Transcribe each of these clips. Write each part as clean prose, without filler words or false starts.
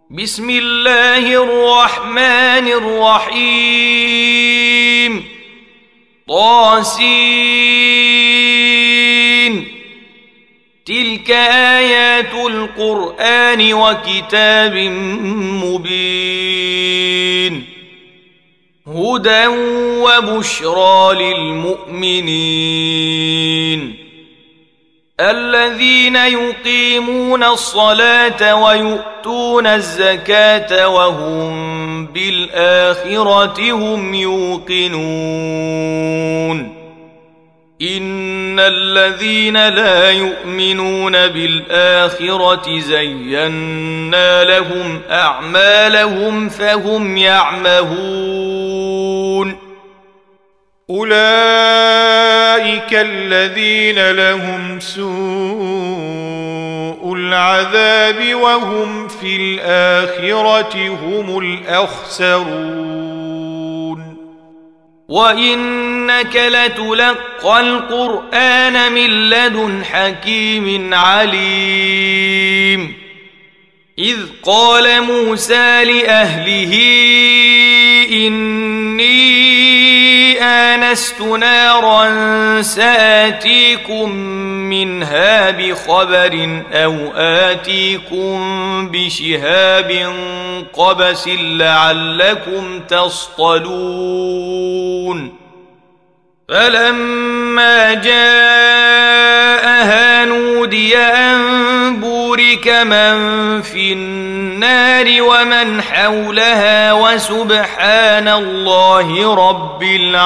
بسم الله الرحمن الرحيم طاسين تلك آيات القرآن وكتاب مبين هدى وبشرى للمؤمنين الذين يقيمون الصلاة ويؤتون الزكاة وهم بالآخرة هم يوقنون إن الذين لا يؤمنون بالآخرة زينا لهم أعمالهم فهم يعمهون أولئك الذين لهم سوء العذاب وهم في الآخرة هم الأخسرون وإنك لتلقى القرآن من لدن حكيم عليم إذ قال موسى لأهله إني آنست نارا سآتيكم منها بخبر أو آتيكم بشهاب قبس لعلكم تصطلون فلما جاءها نودي أن بورك من في النار ومن حولها وسبحان الله رب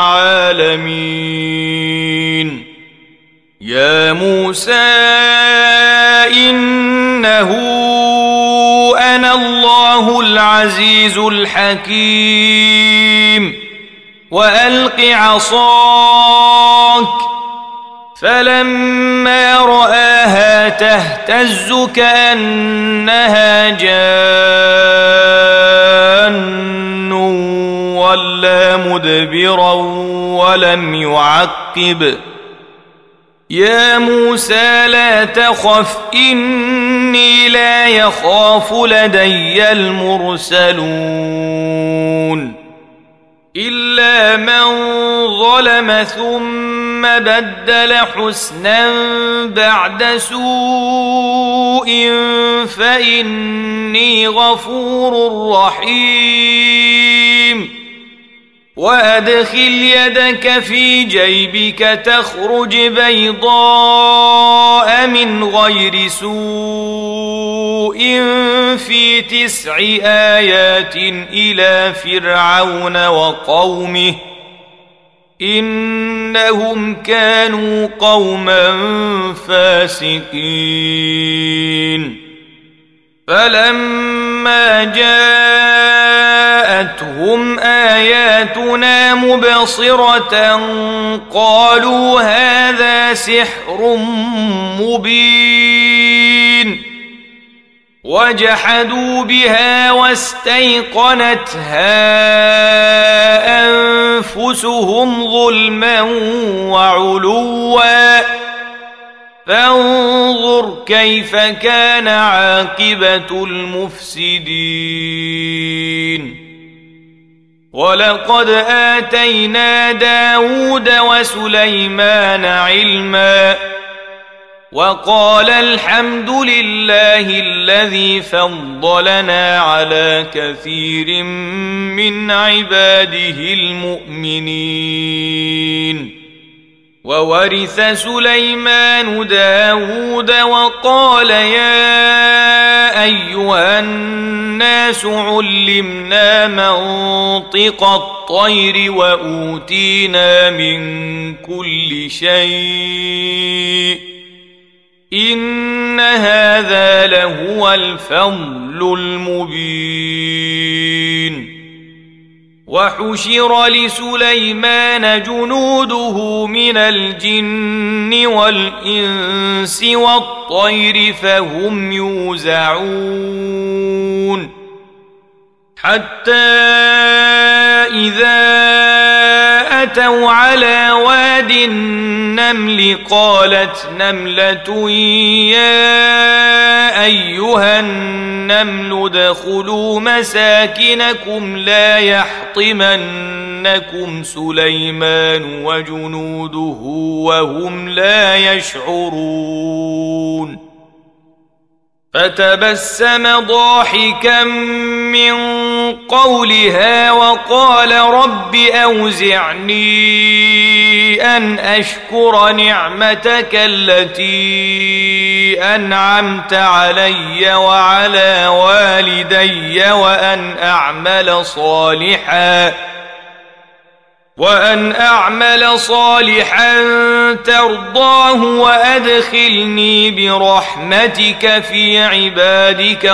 العالمين يا موسى إنه أنا الله العزيز الحكيم وألق عصاك فلما رآها تهتز كأنها جان ولا مدبرا ولم يعقب يا موسى لا تخف إني لا يخاف لدي المرسلون إلا من ظلم ثم بدل حسنا بعد سوء فإني غفور رحيم وأدخل يدك في جيبك تخرج بيضاء من غير سوء في 9 آيات إلى فرعون وقومه إنهم كانوا قوما فاسقين فلما جاءتهم آياتنا مبصرة قالوا هذا سحر مبين وجحدوا بها واستيقنتها أنفسهم ظلما وعلوا فانظر كيف كان عاقبة المفسدين ولقد آتينا داود وسليمان علما وقال الحمد لله الذي فضلنا على كثير من عباده المؤمنين وورث سليمان داود وقال يا أيها الناس علمنا منطق الطير وأوتينا من كل شيء إن هذا لهو الفضل المبين وحشر لسليمان جنوده من الجن والإنس والطير فهم يوزعون حتى إذا أتوا على واد النمل قالت نملة يا أيها أيها النمل ادخلوا مساكنكم لا يحطمنكم سليمان وجنوده وهم لا يشعرون فتبسم ضاحكا من قولها وقال رب أوزعني أن أشكر نعمتك التي أنعمت علي وعلى والدي وأن أعمل صالحا ترضاه وأدخلني برحمتك في عبادك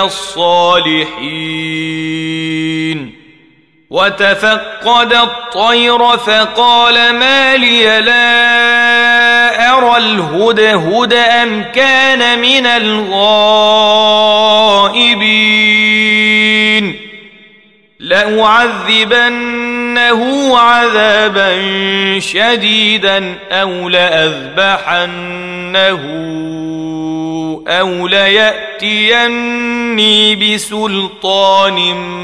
الصالحين وتفقد الطير فقال ما لي لا أرى الهدهد أم كان من الغائبين لأعذبنه عذابا شديدا أو لأذبحنه أو ليأتيني بسلطان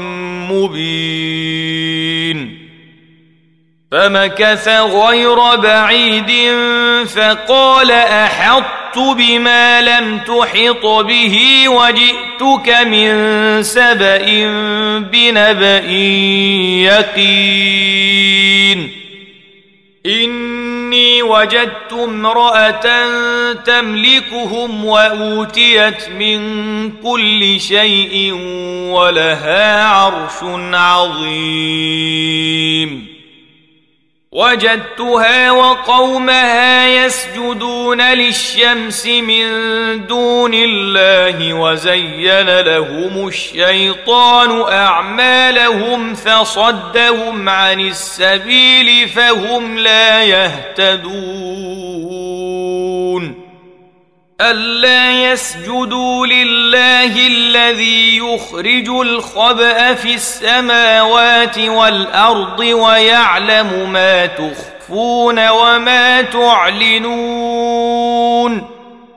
مبين فمكث غير بعيد فقال أحطت بما لم تحط به وجئتك من سبأ بنبأ يقين إني وجدت امرأة تملكهم وأوتيت من كل شيء ولها عرش عظيم وجدتها وقومها يسجدون للشمس من دون الله وزين لهم الشيطان أعمالهم فصدهم عن السبيل فهم لا يهتدون ألا يسجدوا لله الذي يخرج الخبأ في السماوات والأرض ويعلم ما تخفون وما تعلنون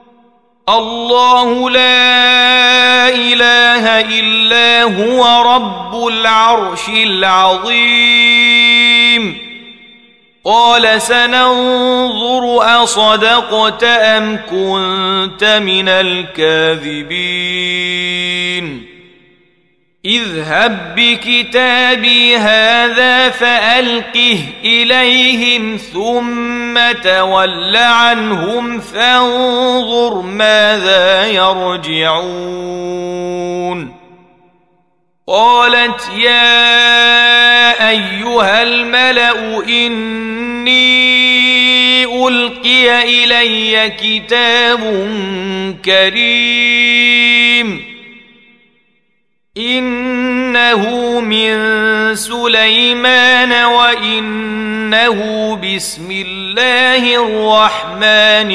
الله لا إله إلا هو رب العرش العظيم قال سننظر أصدقت أم كنت من الكاذبين اذهب بكتابي هذا فألقه إليهم ثم تول عنهم فانظر ماذا يرجعون قالت يا أيها الملأ إني ألقي إلي كتاب كريم إنه من سليمان وإنه بسم الله الرحمن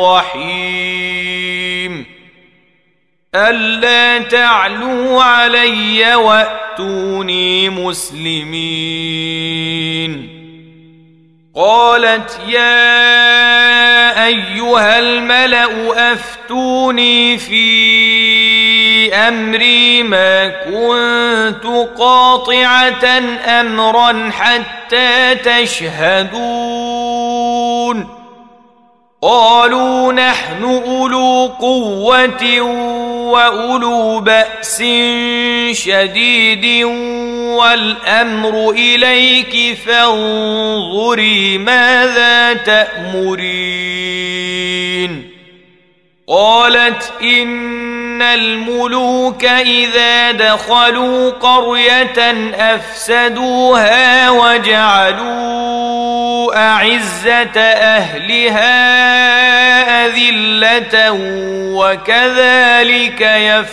الرحيم ألا تعلوا علي وأتوني مسلمين قالت يا أيها الملأ أفتوني في أمري ما كنت قاطعة أمرا حتى تشهدون قالوا نحن أولو قوة وأولو بأس شديد والأمر إليك فانظري ماذا تأمرين قالت إن الملوك إذا دخلوا قرية أفسدوها وجعلوا أعزة أهلها أذلة وكذلك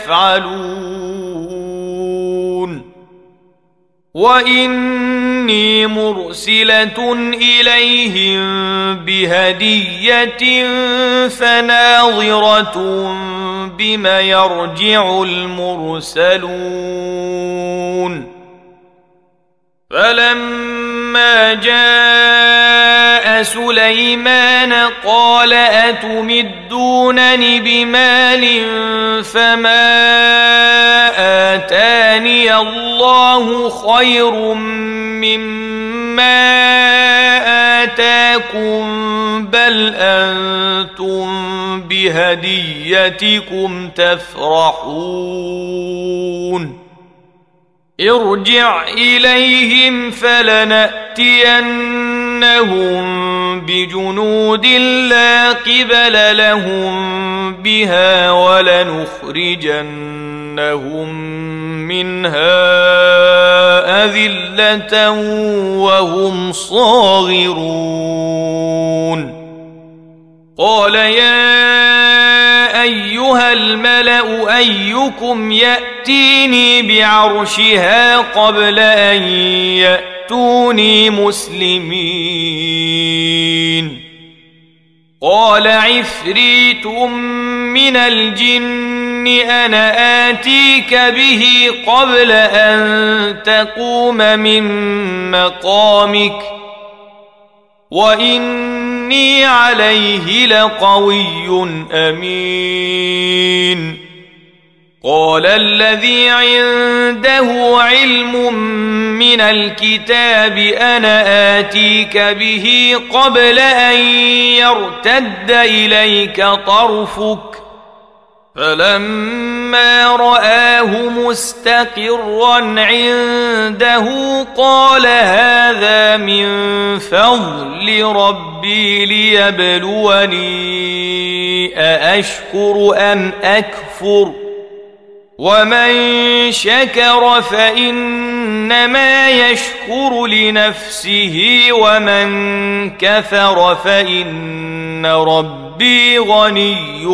يفعلون وإني مرسلة إليهم بهدية فناظرة بم يرجع المرسلون فلما جاء سليمان قال قال أتمدونني بمال فما آتاني الله خير مما آتاكم بل أنتم بهديتكم تفرحون ارجع إليهم فلنأتينهم بجنود لا قبل لهم بها ولنخرجنهم منها أذلة وهم صاغرون قال يا أيها الملأ أيكم يأتيني بعرشها قبل أن يأتوني مسلمين قال عفريت من الجن أنا آتيك به قبل أن تقوم من مقامك وإني عليه لقوي أمين قال الذي عنده علم من الكتاب أنا آتيك به قبل أن يرتد إليك طرفك فلما رآه مستقرا عنده قال هذا من فضل ربي ليبلوني أأشكر أم أكفر ومن شكر فإنما يشكر لنفسه ومن كفر فإن ربي غني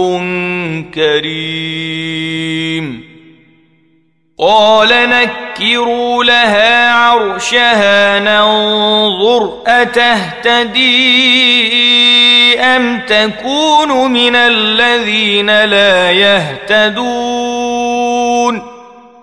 كريم قال نكروا لها عرشها ننظر أتهتدي أم تكون من الذين لا يهتدون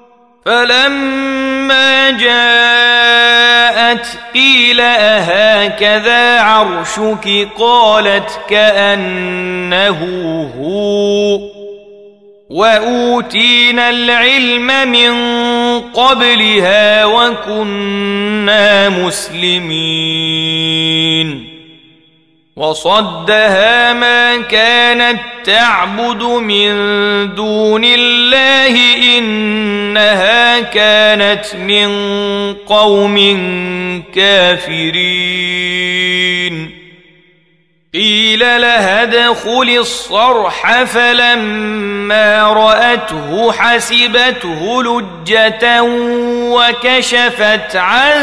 فلما جاءت قيل أهكذا عرشك قالت كأنه هو وأوتينا العلم من قبلها وكنا مسلمين وصدها ما كانت تعبد من دون الله إنها كانت من قوم كافرين قيل لها ادخل الصرح فلما رأته حسبته لجة وكشفت عن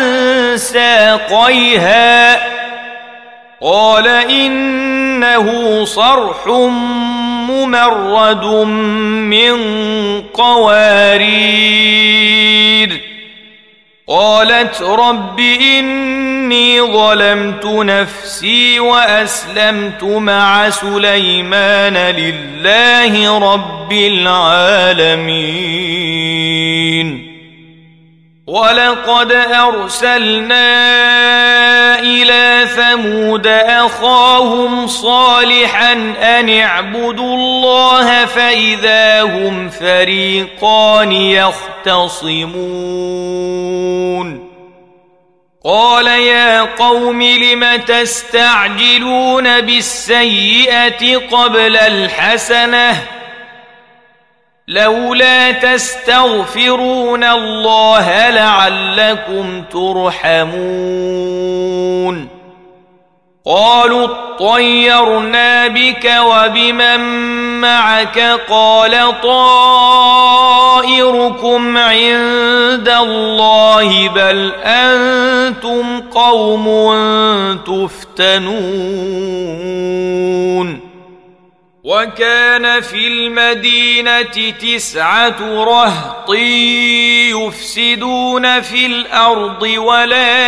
ساقيها قال إنه صرح ممرد من قوارير قالت رب إني ظلمت نفسي وأسلمت مع سليمان لله رب العالمين ولقد أرسلنا إلى ثمود أخاهم صالحا أن اعبدوا الله فإذا هم فريقان يختصمون قال يا قوم لم تستعجلون بالسيئة قبل الحسنة لولا تستغفرون الله لعلكم ترحمون قالوا اطيرنا بك وبمن معك قال طائركم عند الله بل أنتم قوم تفتنون وكان في المدينة 9 رهط يفسدون في الأرض ولا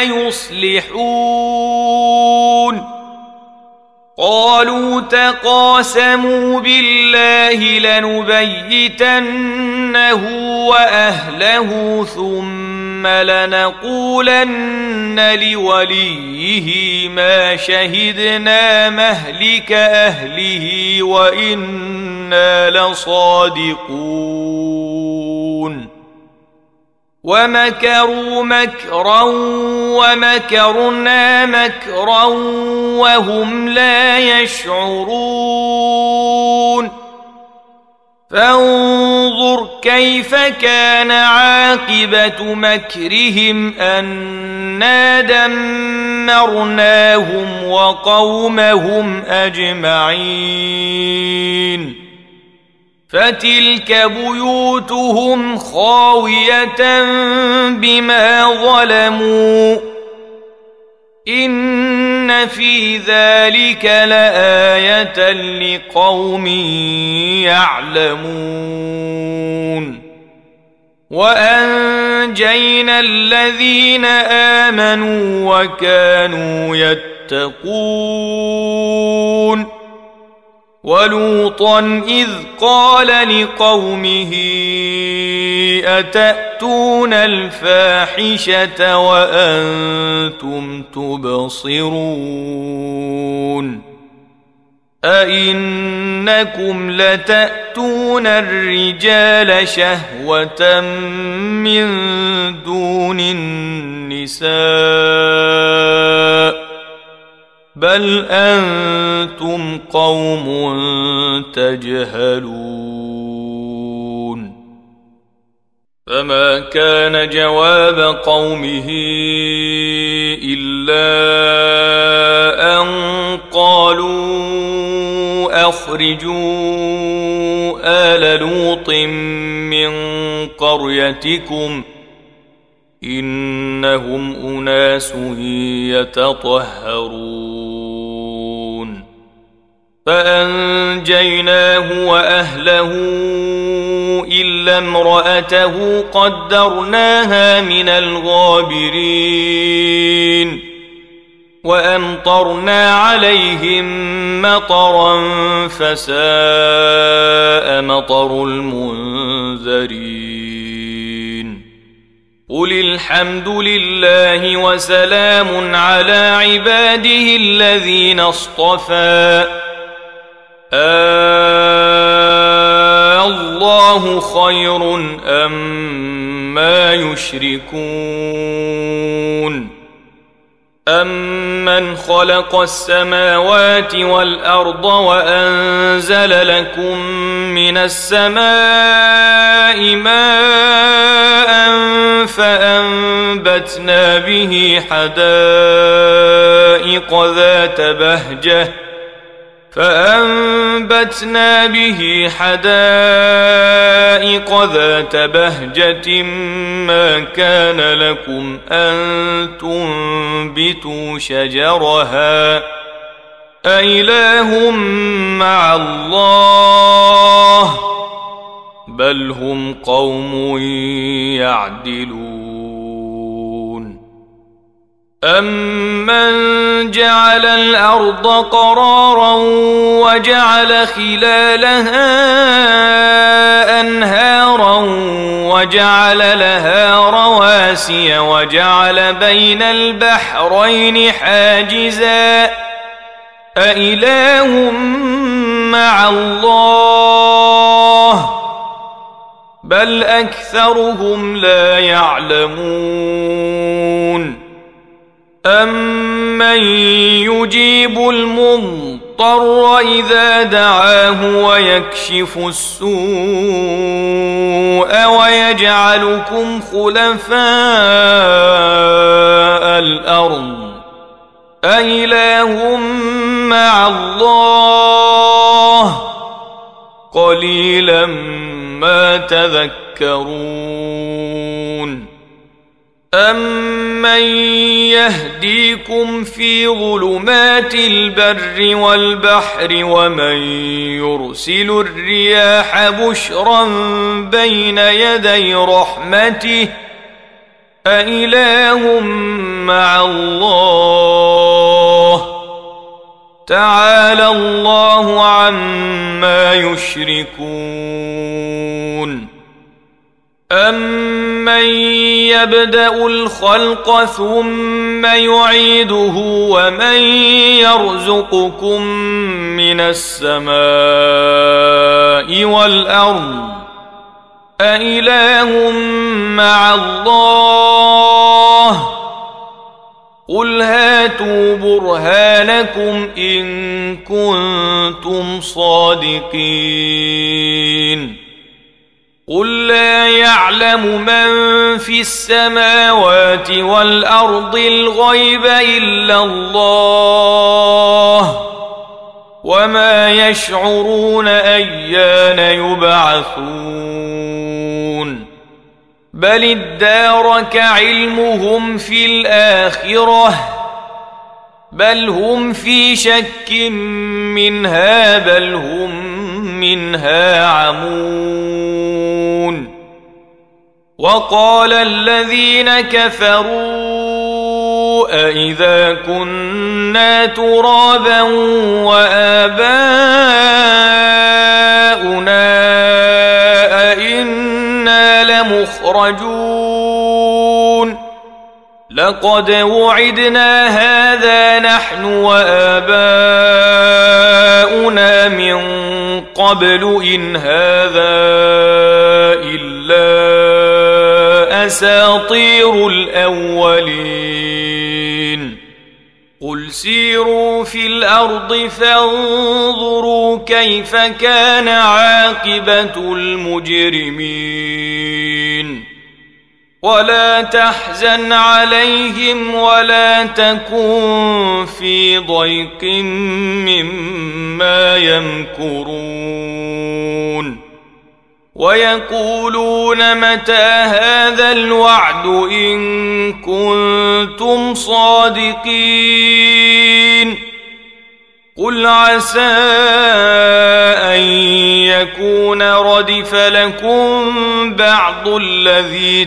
يصلحون قالوا تقاسموا بالله لنبيتنه وأهله ثم لنقولن لوليه ما شهدنا مهلك أهله وإنا لصادقون ومكروا مكرا ومكرنا مكرا وهم لا يشعرون فانظر كيف كان عاقبة مكرهم أنا دمرناهم وقومهم أجمعين فتلك بيوتهم خاوية بما ظلموا إن في ذلك لآية لقوم يعلمون وأنجينا الذين آمنوا وكانوا يتقون ولوطا إذ قال لقومه أتأتون الفاحشة وأنتم تبصرون أئنكم لتأتون الرجال شهوة من دون النساء بل أنتم قوم تجهلون فما كان جواب قومه إلا أن قالوا أخرجوا آل لوط من قريتكم إنهم أناس يتطهرون فأنجيناه وأهله إلا امرأته قدرناها من الغابرين وأمطرنا عليهم مطرا فساء مطر المنذرين قل الحمد لله وسلام على عباده الذين اصطفى الله خير أما يشركون أمن خلق السماوات والأرض وأنزل لكم من السماء ماء فأنبتنا به حدائق ذات بهجة ما كان لكم أن تنبتوا شجرها أإله مع الله بل هم قوم يعدلون أمن جعل الأرض قرارا وجعل خلالها أنهارا وجعل لها رواسي وجعل بين البحرين حاجزا أإله مع الله بل أكثرهم لا يعلمون أمن يجيب المضطر إذا دعاه ويكشف السوء ويجعلكم خلفاء الأرض أإله مع الله قليلا ما تذكرون أمن يهديكم في ظلمات البر والبحر ومن يرسل الرياح بشرا بين يدي رحمته أإله مع الله تعالى الله عما يشركون أمن يبدأ الخلق ثم يعيده ومن يرزقكم من السماء والأرض أإله مع الله قل هاتوا برهانكم إن كنتم صادقين قل لا يعلم من في السماوات والأرض الغيب إلا الله وما يشعرون أيان يبعثون بل ادارك علمهم في الآخرة بل هم في شك منها بل هم منها عمون وقال الذين كفروا أإذا كنا ترابا وآباؤنا أئنا لمخرجون لقد وعدنا هذا نحن وآباؤنا من قبل إن هذا إلا أساطير الأولين قل سيروا في الأرض فانظروا كيف كان عاقبة المجرمين ولا تحزن عليهم ولا تكن في ضيق مما يمكرون ويقولون متى هذا الوعد إن كنتم صادقين قل عسى أن يكون ردف لكم بعض الذي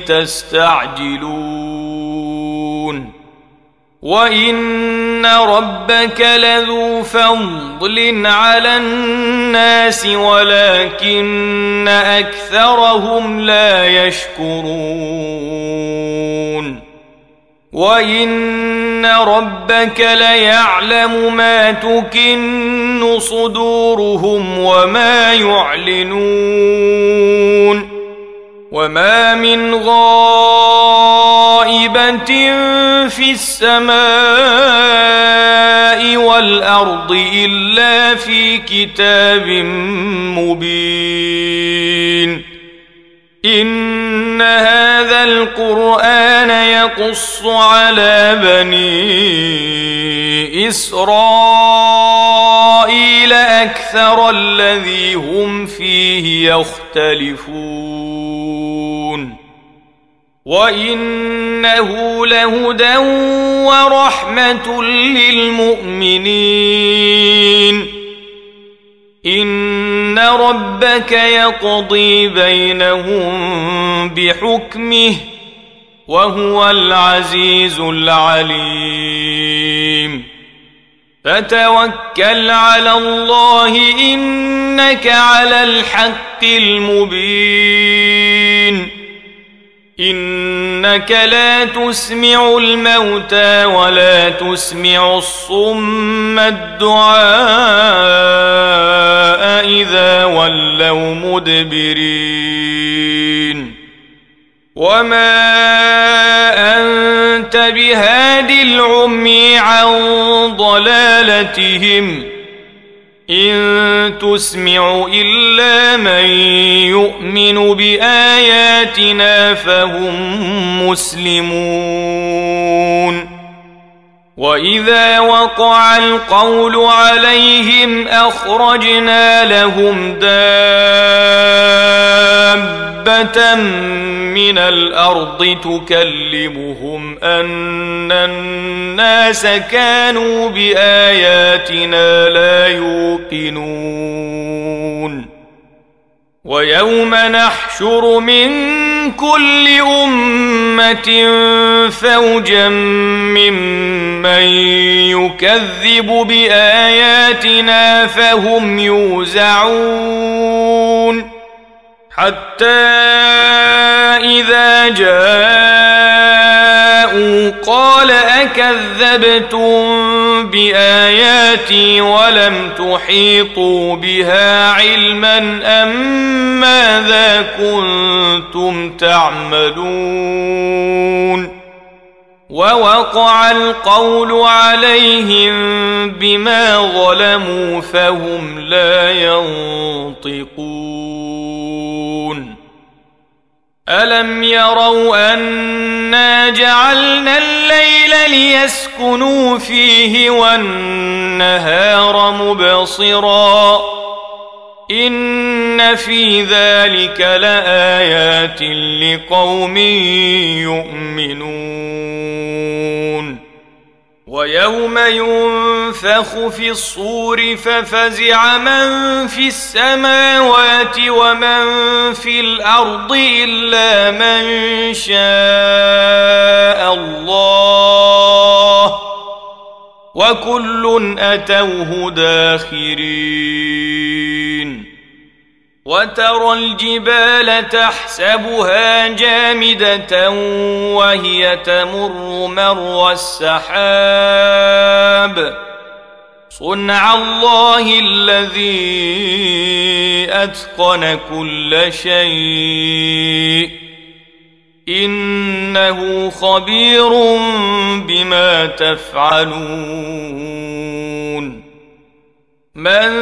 تستعجلون وإن ربك لذو فضل على الناس ولكن أكثرهم لا يشكرون وإن ربك ليعلم ما تكن صدورهم وما يعلنون وما من غائبة في السماء والأرض إلا في كتاب مبين إن هذا القرآن يقص على بني إسرائيل أكثر الذي هم فيه يختلفون وإنه لهدى ورحمة للمؤمنين إن ربك يقضي بينهم بحكمه وهو العزيز العليم فتوكل على الله إنك على الحق المبين إنك لا تسمع الموتى ولا تسمع الصم الدعاء إذا ولوا مدبرين وما أنت بهاد العمي عن ضلالتهم إن تسمع إلا من يؤمن بآياتنا فهم مسلمون وإذا وقع القول عليهم أخرجنا لهم دابة من الأرض تكلمهم أن الناس كانوا بآياتنا لا يوقنون ويوم نحشر من كل أمة فوجا ممن يكذب بآياتنا فهم يوزعون حتى إذا جاءوا قال أكذبتم بآياتي ولم تحيطوا بها علما أم ماذا كنتم تعملون ووقع القول عليهم بما ظلموا فهم لا ينطقون ألم يروا أنا جعلنا الليل ليسكنوا فيه والنهار مبصرا إن في ذلك لآيات لقوم يؤمنون ويوم ينفخ في الصور ففزع من في السماوات ومن في الأرض إلا من شاء الله وكل أتوه داخرين وترى الجبال تحسبها جامدة وهي تمر مر السحاب صنع الله الذي أتقن كل شيء إنه خبير بما تفعلون من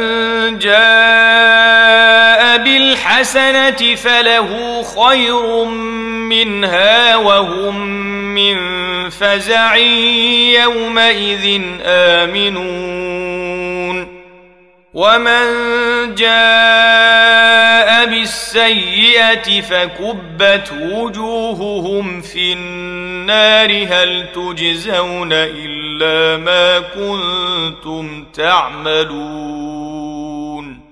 جاء بالحسنة فله خير منها وهم من فزع يومئذ آمنون ومن جاء بالسيئة فكبت وجوههم في النار هل تجزون إلا ما كنتم تعملون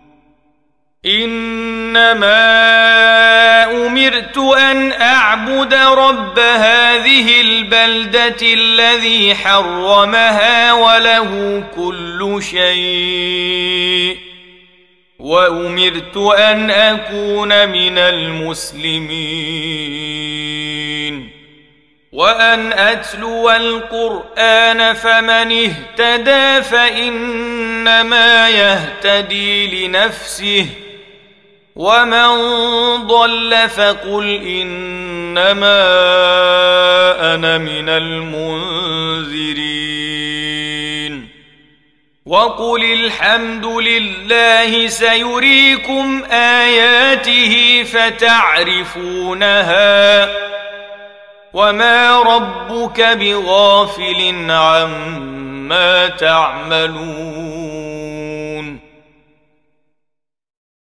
إنما أمرت أن أعبد رب هذه البلدة الذي حرمها وله كل شيء وأمرت أن أكون من المسلمين وأن أتلو القرآن فمن اهتدى فإنما يهتدي لنفسه ومن ضل فقل إنما أنا من المنذرين وقل الحمد لله سيريكم آياته فتعرفونها وما ربك بغافل عما تعملون